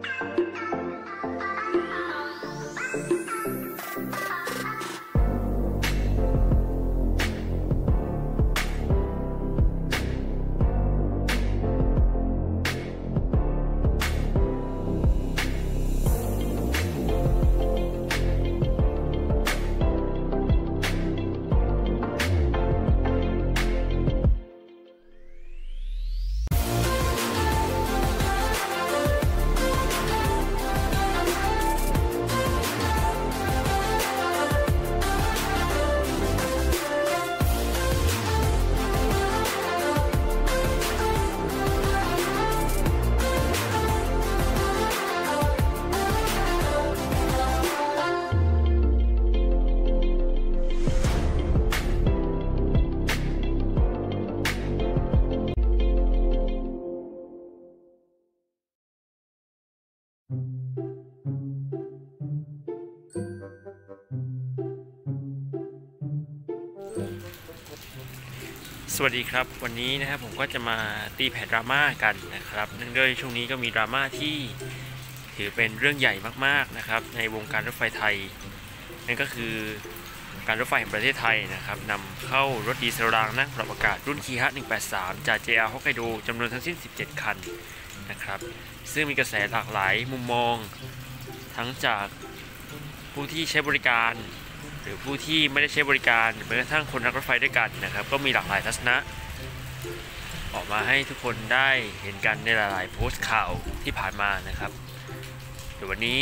สวัสดีครับวันนี้นะครับผมก็จะมาตีแผ่ดราม่ากันนะครับเนื่องด้วยช่วงนี้ก็มีดราม่าที่ถือเป็นเรื่องใหญ่มากๆนะครับในวงการรถไฟไทยนั่นก็คือการรถไฟแห่งประเทศไทยนะครับนำเข้ารถดีเซลรางนั่งปรับอากาศรุ่นคีฮะ183จาก JR Hokkaido จำนวนทั้งสิ้น17คันนะครับซึ่งมีกระแสหลากหลายมุมมองทั้งจากผู้ที่ใช้บริการหรือผู้ที่ไม่ได้ใช้บริการแม้กระทั่งคนรักรถไฟด้วยกันนะครับก็มีหลากหลายทัศนะออกมาให้ทุกคนได้เห็นกันในหลายๆโพสต์ข่าวที่ผ่านมานะครับเดี๋ยววันนี้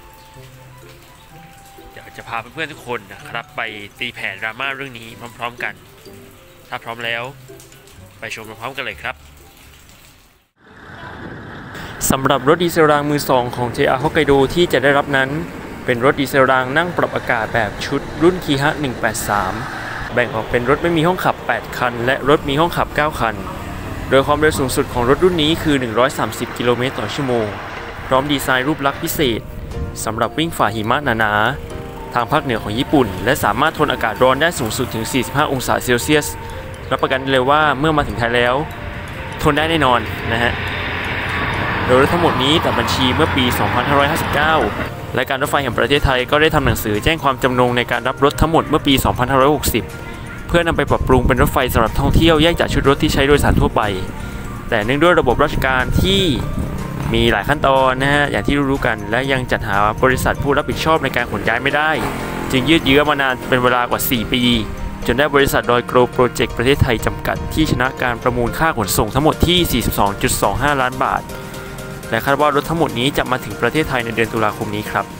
เดี๋ยวจะพาเพื่อนๆทุกคนนะครับไปตีแผ่ดราม่าเรื่องนี้พร้อมๆกันถ้าพร้อมแล้วไปชมพร้อมๆกันเลยครับสำหรับรถดีเซลรางมือ2ของ JR Hokkaido ที่จะได้รับนั้นเป็นรถดีเซลรางนั่งปรับอากาศแบบชุดรุ่นคีฮะ183แบ่งออกเป็นรถไม่มีห้องขับ8คันและรถมีห้องขับ9คันโดยความเร็วสูงสุดของรถรุ่นนี้คือ130กิโลเมตรต่อชั่วโมงพร้อมดีไซน์รูปลักษณ์พิเศษสำหรับวิ่งฝ่าหิมะหนาๆทางภาคเหนือของญี่ปุ่นและสามารถทนอากาศร้อนได้สูงสุดถึง45องศาเซลเซียสรับประกันเลยว่าเมื่อมาถึงไทยแล้วทนได้แน่นอนนะฮะโดยรถทั้งหมดนี้ตัดบัญชีเมื่อปี 2559และการรถไฟแห่งประเทศไทยก็ได้ทำหนังสือแจ้งความจำนงในการรับรถทั้งหมดเมื่อปี 2560 เพื่อนำไปปรับปรุงเป็นรถไฟสำหรับท่องเที่ยวแยกจากชุดรถที่ใช้โดยสารทั่วไปแต่เนื่องด้วยระบบราชการที่มีหลายขั้นตอนนะฮะอย่างที่รู้กันและยังจัดหาบริษัทผู้รับผิดชอบในการขนย้ายไม่ได้จึงยืดเยื้อมานานเป็นเวลากว่า 4 ปีจนได้บริษัทดอยโกรโปรเจกต์ประเทศไทยจำกัดที่ชนะการประมูลค่าขนส่งทั้งหมดที่ 42.25 ล้านบาทและคาดว่ารถทั้งหมดนี้จะมาถึงประเทศไทยในเดือนตุลาคมนี้ครับ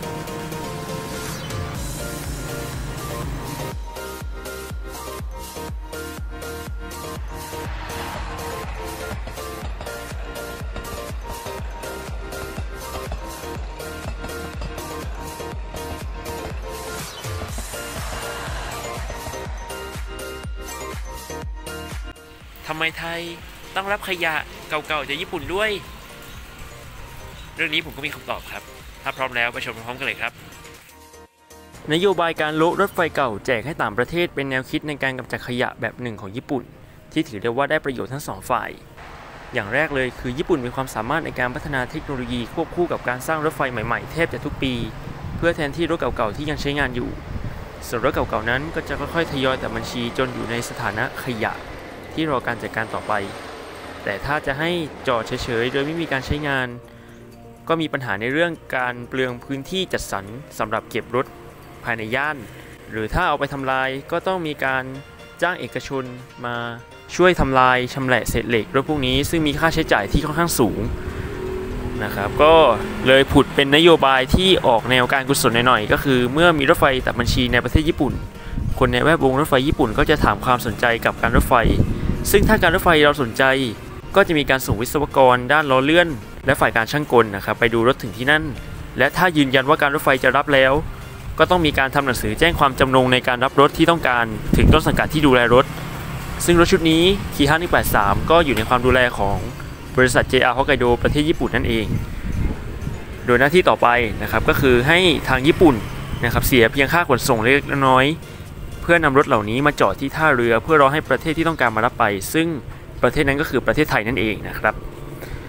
ทำไมไทยต้องรับขยะเก่าๆจากญี่ปุ่นด้วยเรื่องนี้ผมก็มีคำตอบครับถ้าพร้อมแล้วไปชมพร้อมกันเลยครับนโยบายการโละรถไฟเก่าแจกให้ต่างประเทศเป็นแนวคิดในการกำจัดขยะแบบหนึ่งของญี่ปุ่นที่ถือได้ว่าได้ประโยชน์ทั้งสองฝ่ายอย่างแรกเลยคือญี่ปุ่นมีความสามารถในการพัฒนาเทคโนโลยีควบคู่กับการสร้างรถไฟใหม่ๆแทบจะทุกปีเพื่อแทนที่รถเก่าๆที่ยังใช้งานอยู่ส่วนรถเก่าๆนั้นก็จะค่อยๆทยอยตัดบัญชีจนอยู่ในสถานะขยะที่รอการจัดการต่อไปแต่ถ้าจะให้จอดเฉยๆโดยไม่มีการใช้งานก็มีปัญหาในเรื่องการเปลืองพื้นที่จัดสรรสำหรับเก็บรถภายในย่านหรือถ้าเอาไปทำลายก็ต้องมีการจ้างเอกชนมาช่วยทำลายชำแหละเศษเหล็กรถพวกนี้ซึ่งมีค่าใช้จ่ายที่ค่อนข้างสูงนะครับก็เลยผุดเป็นนโยบายที่ออกแนวการกุศลหน่อยๆก็คือเมื่อมีรถไฟตัดบัญชีในประเทศญี่ปุ่นคนในแวดวงรถไฟญี่ปุ่นก็จะถามความสนใจกับการรถไฟซึ่งถ้าการรถไฟเราสนใจก็จะมีการส่งวิศวกรด้านล้อเลื่อนและฝ่ายการช่างกลนะครับไปดูรถถึงที่นั่นและถ้ายืนยันว่าการรถไฟจะรับแล้วก็ต้องมีการทำหนังสือแจ้งความจำนงในการรับรถที่ต้องการถึงต้นสังกัดที่ดูแลรถซึ่งรถชุดนี้คีฮะ183ก็อยู่ในความดูแลของบริษัท JR Hokkaido ประเทศญี่ปุ่นนั่นเองโดยหน้าที่ต่อไปนะครับก็คือให้ทางญี่ปุ่นนะครับเสียเพียงค่าขนส่งเล็กน้อยเพื่อนำรถเหล่านี้มาจอดที่ท่าเรือเพื่อรอให้ประเทศที่ต้องการมารับไปซึ่งประเทศนั้นก็คือประเทศไทยนั่นเองนะครับ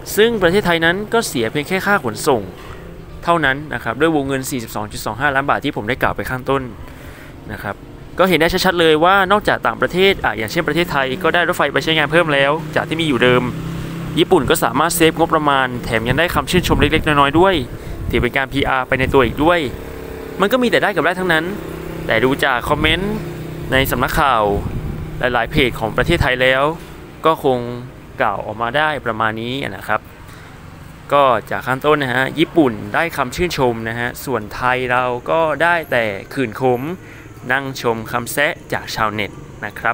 ซึ่งประเทศไทยนั้นก็เสียเพียงแค่ค่าขนส่งเท่านั้นนะครับด้วยวงเงิน 42.25 ล้านบาทที่ผมได้กล่าวไปข้างต้นนะครับก็เห็นได้ชัดๆเลยว่านอกจากต่างประเทศอย่างเช่นประเทศไทยก็ได้รถไฟไปใช้งานเพิ่มแล้วจากที่มีอยู่เดิมญี่ปุ่นก็สามารถเซฟงบประมาณแถมยังได้คำชื่นชมเล็กๆน้อยๆด้วยถือเป็นการ PR ไปในตัวอีกด้วยมันก็มีแต่ได้กับได้ทั้งนั้นแต่ดูจากคอมเมนต์ในสำนักข่าวหลายๆเพจของประเทศไทยแล้วก็คงกล่าวออกมาได้ประมาณนี้นะครับก็จากขั้นต้นนะฮะญี่ปุ่นได้คำชื่นชมนะฮะส่วนไทยเราก็ได้แต่ขื่นขมนั่งชมคำแซะจากชาวเน็ตนะครับ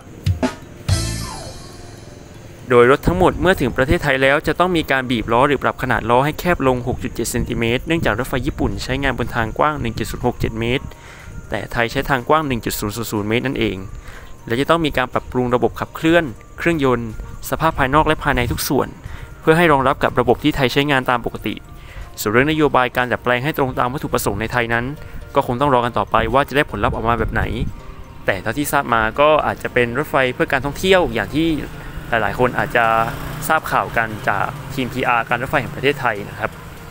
โดยรถทั้งหมดเมื่อถึงประเทศไทยแล้วจะต้องมีการบีบล้อหรือปรับขนาดล้อให้แคบลง 6.7 เซนติเมตรเนื่องจากรถไฟญี่ปุ่นใช้งานบนทางกว้าง 1.067 เมตรแต่ไทยใช้ทางกว้าง 1.000 เมตรนั่นเองและจะต้องมีการปรับปรุงระบบขับเคลื่อนเครื่องยนต์สภาพภายนอกและภายในทุกส่วนเพื่อให้รองรับกับระบบที่ไทยใช้งานตามปกติส่วนเรื่องนโยบายการดัดแปลงให้ตรงตามวัตถุประสงค์ในไทยนั้นก็คงต้องรอกันต่อไปว่าจะได้ผลลัพธ์ออกมาแบบไหนแต่เท่าที่ทราบมาก็อาจจะเป็นรถไฟเพื่อการท่องเที่ยวอย่างที่หลายๆคนอาจจะทราบข่าวกันจากทีม PR การรถไฟแห่งประเทศไทยนะครับ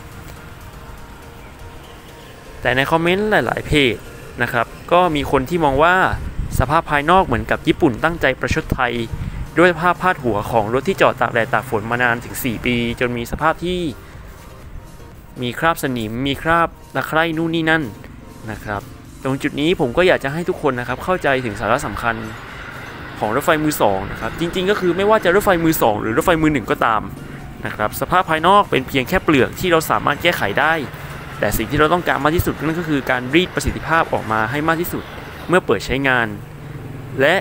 แต่ในคอมเมนต์หลายๆเพจนะครับก็มีคนที่มองว่าสภาพภายนอกเหมือนกับญี่ปุ่นตั้งใจประชดไทยด้วยภาพพาดหัวของรถที่จอดตากแดดตากฝนมานานถึง4 ปีจนมีสภาพที่มีคราบสนิมมีคราบตะไคร่นู่นนี่นั่นนะครับตรงจุดนี้ผมก็อยากจะให้ทุกคนนะครับเข้าใจถึงสาระสำคัญของรถไฟมือ2นะครับจริงๆก็คือไม่ว่าจะรถไฟมือ2หรือรถไฟมือ1ก็ตามนะครับสภาพภายนอกเป็นเพียงแค่เปลือกที่เราสามารถแก้ไขได้แต่สิ่งที่เราต้องการมากที่สุดนั่นก็คือการรีดประสิทธิภาพออกมาให้มากที่สุดเมื่อเปิดใช้งานและ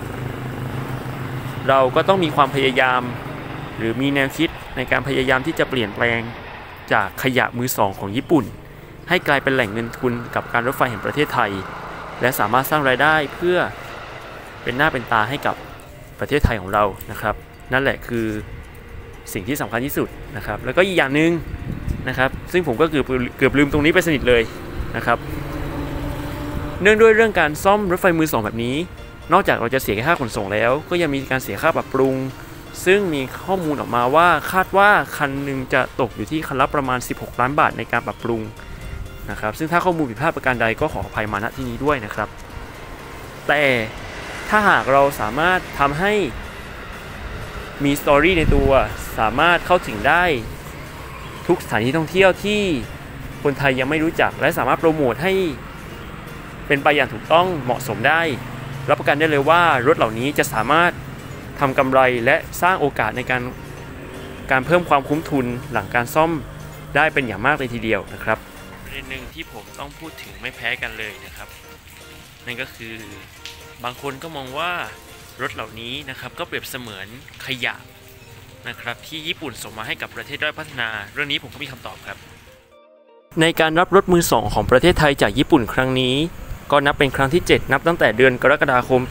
เราก็ต้องมีความพยายามหรือมีแนวคิดในการพยายามที่จะเปลี่ยนแปลงจากขยะมือ2ของญี่ปุ่นให้กลายเป็นแหล่งเงินทุนกับการรถไฟแห่งประเทศไทยและสามารถสร้างรายได้เพื่อเป็นหน้าเป็นตาให้กับประเทศไทยของเรานะครับนั่นแหละคือสิ่งที่สำคัญที่สุดนะครับแล้วก็อีกอย่างหนึ่งนะครับซึ่งผมก็เกือบลืมตรงนี้ไปสนิทเลยนะครับเนื่องด้วยเรื่องการซ่อมรถไฟมือ2แบบนี้นอกจากเราจะเสียค่าขนส่งแล้วก็ยังมีการเสียค่าปรับปรุงซึ่งมีข้อมูลออกมาว่าคาดว่าคันหนึ่งจะตกอยู่ที่คันละประมาณ16 ล้านบาทในการปรับปรุงนะครับซึ่งถ้าข้อมูลผิดพลาดประการใดก็ขออภัยมาณที่นี้ด้วยนะครับแต่ถ้าหากเราสามารถทำให้มีสตอรี่ในตัวสามารถเข้าถึงได้ทุกสถานที่ท่องเที่ยวที่คนไทยยังไม่รู้จักและสามารถโปรโมทให้เป็นไปอย่างถูกต้องเหมาะสมได้รับประกันได้เลยว่ารถเหล่านี้จะสามารถทำกำไรและสร้างโอกาสในการเพิ่มความคุ้มทุนหลังการซ่อมได้เป็นอย่างมากเลยทีเดียวนะครับประเด็นหนึ่งที่ผมต้องพูดถึงไม่แพ้กันเลยนะครับนั่นก็คือบางคนก็มองว่ารถเหล่านี้นะครับก็เปรียบเสมือนขยะนะครับที่ญี่ปุ่นส่งมาให้กับประเทศด้อยพัฒนาเรื่องนี้ผมก็มีคำตอบครับในการรับรถมือ2ของประเทศไทยจากญี่ปุ่นครั้งนี้ก็นับเป็นครั้งที่7นับตั้งแต่เดือนกรกฎาคมปี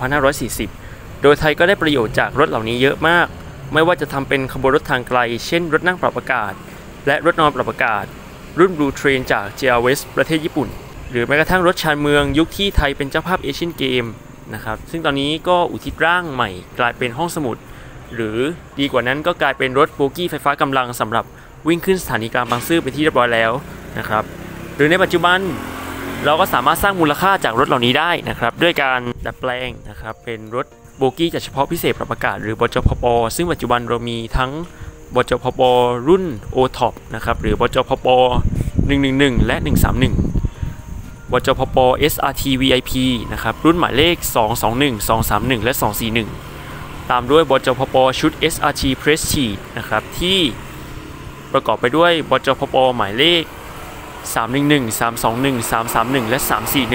2540 โดยไทยก็ได้ประโยชน์จากรถเหล่านี้เยอะมากไม่ว่าจะทำเป็นขบวนรถทางไกลเช่นรถนั่งปรับอากาศและรถนอนปรับอากาศรุ่น Blue Train จาก JR West ประเทศญี่ปุ่นหรือแม้กระทั่งรถชานเมืองยุคที่ไทยเป็นเจ้าภาพเอเชียนเกมนะครับซึ่งตอนนี้ก็อุทิศร่างใหม่กลายเป็นห้องสมุดหรือดีกว่านั้นก็กลายเป็นรถโบกี้ไฟฟ้ากำลังสำหรับวิ่งขึ้นสถานีกลางบางซื่อเป็นที่เรียบร้อยแล้วนะครับหรือในปัจจุบันเราก็สามารถสร้างมูลค่าจากรถเหล่านี้ได้นะครับด้วยการดัดแปลงนะครับเป็นรถโบกี้จัดเฉพาะพิเศษปรับอากาศหรือบจพป.ซึ่งปัจจุบันเรามีทั้งบจพป.รุ่น O-Top นะครับหรือบจพป111และ131บจพป SRT VIP นะครับรุ่นหมายเลข221 231และ241ตามด้วยบจพปชุด SRT Prestige นะครับที่ประกอบไปด้วยบจพปหมายเลข311 321 331และ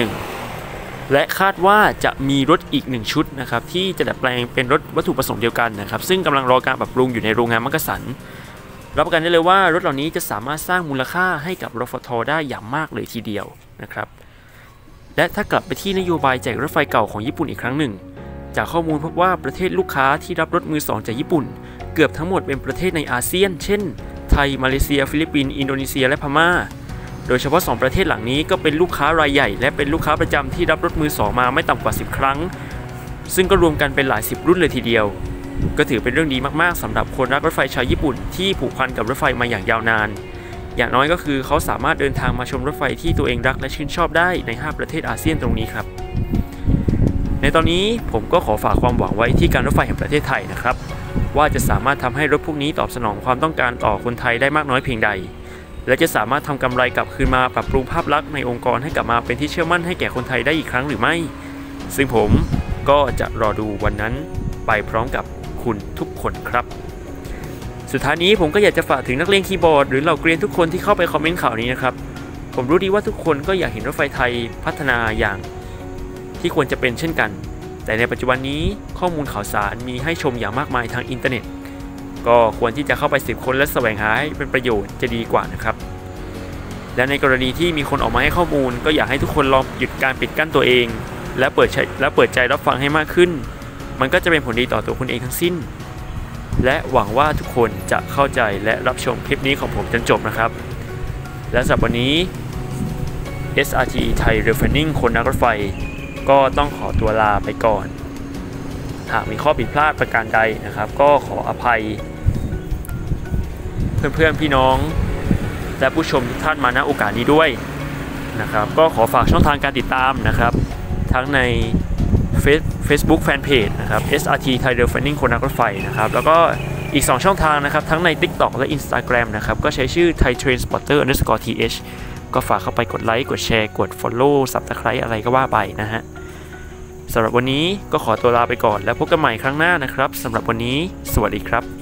341และคาดว่าจะมีรถอีก1ชุดนะครับที่จะดัดแปลงเป็นรถวัตถุประสงค์เดียวกันนะครับซึ่งกำลังรอการปรับปรุงอยู่ในโรงงานมักกะสันรับประกันได้เลยว่ารถเหล่านี้จะสามารถสร้างมูลค่าให้กับรฟท.ได้อย่างมากเลยทีเดียวนะครับและถ้ากลับไปที่นโยบายแจกรถไฟเก่าของญี่ปุ่นอีกครั้งหนึ่งจากข้อมูลพบว่าประเทศลูกค้าที่รับรถมือ2จากญี่ปุ่นเกือบทั้งหมดเป็นประเทศในอาเซียนเช่นไทยมาเลเซียฟิลิปปินส์อินโดนีเซียและพม่าโดยเฉพาะ2ประเทศหลังนี้ก็เป็นลูกค้ารายใหญ่และเป็นลูกค้าประจำที่รับรถมือ2มาไม่ต่ำกว่า10 ครั้งซึ่งก็รวมกันเป็นหลาย10 รุ่นเลยทีเดียวก็ถือเป็นเรื่องดีมากๆสำหรับคนรักรถไฟชาวญี่ปุ่นที่ผูกพันกับรถไฟมาอย่างยาวนานอย่างน้อยก็คือเขาสามารถเดินทางมาชมรถไฟที่ตัวเองรักและชื่นชอบได้ใน5ประเทศอาเซียนตรงนี้ครับในตอนนี้ผมก็ขอฝากความหวังไว้ที่การรถไฟแห่งประเทศไทยนะครับว่าจะสามารถทำให้รถพวกนี้ตอบสนองความต้องการต่อคนไทยได้มากน้อยเพียงใดและจะสามารถทำกำไรกลับคืนมาปรับปรุงภาพลักษณ์ในองค์กรให้กลับมาเป็นที่เชื่อมั่นให้แก่คนไทยได้อีกครั้งหรือไม่ซึ่งผมก็จะรอดูวันนั้นไปพร้อมกับคุณทุกคนครับสุดท้ายนี้ผมก็อยากจะฝากถึงนักเลงคีย์บอร์ดหรือเหล่าเกรียนทุกคนที่เข้าไปคอมเมนต์ข่าวนี้นะครับผมรู้ดีว่าทุกคนก็อยากเห็นรถไฟไทยพัฒนาอย่างที่ควรจะเป็นเช่นกันแต่ในปัจจุบันนี้ข้อมูลข่าวสารมีให้ชมอย่างมากมายทางอินเทอร์เน็ตก็ควรที่จะเข้าไปสืบค้นและแสวงหาให้เป็นประโยชน์จะดีกว่านะครับและในกรณีที่มีคนออกมาให้ข้อมูลก็อยากให้ทุกคนลองหยุดการปิดกั้นตัวเองและเปิดใจรับฟังให้มากขึ้นมันก็จะเป็นผลดีต่อตัวคุณเองทั้งสิ้นและหวังว่าทุกคนจะเข้าใจและรับชมคลิปนี้ของผมจนจบนะครับและสำหรับวันนี้ SRT Thai Refining คนนักรถไฟก็ต้องขอตัวลาไปก่อนหากมีข้อผิดพลาดประการใดนะครับก็ขออภัยเพื่อนๆพี่น้องและผู้ชมทุกท่านมาณโอกาสนี้ด้วยนะครับก็ขอฝากช่องทางการติดตามนะครับทั้งใน Facebook Fanpage นะครับ SRT Thai Refining คนนักรถไฟนะครับแล้วก็อีก2ช่องทางนะครับทั้งใน TikTok และ Instagram นะครับก็ใช้ชื่อ Thai Transporter_th ก็ฝากเข้าไปกดไลค์กดแชร์กด Follow Subscribe อะไรก็ว่าไปนะฮะสำหรับวันนี้ก็ขอตัวลาไปก่อนแล้วพบกันใหม่ครั้งหน้านะครับสำหรับวันนี้สวัสดีครับ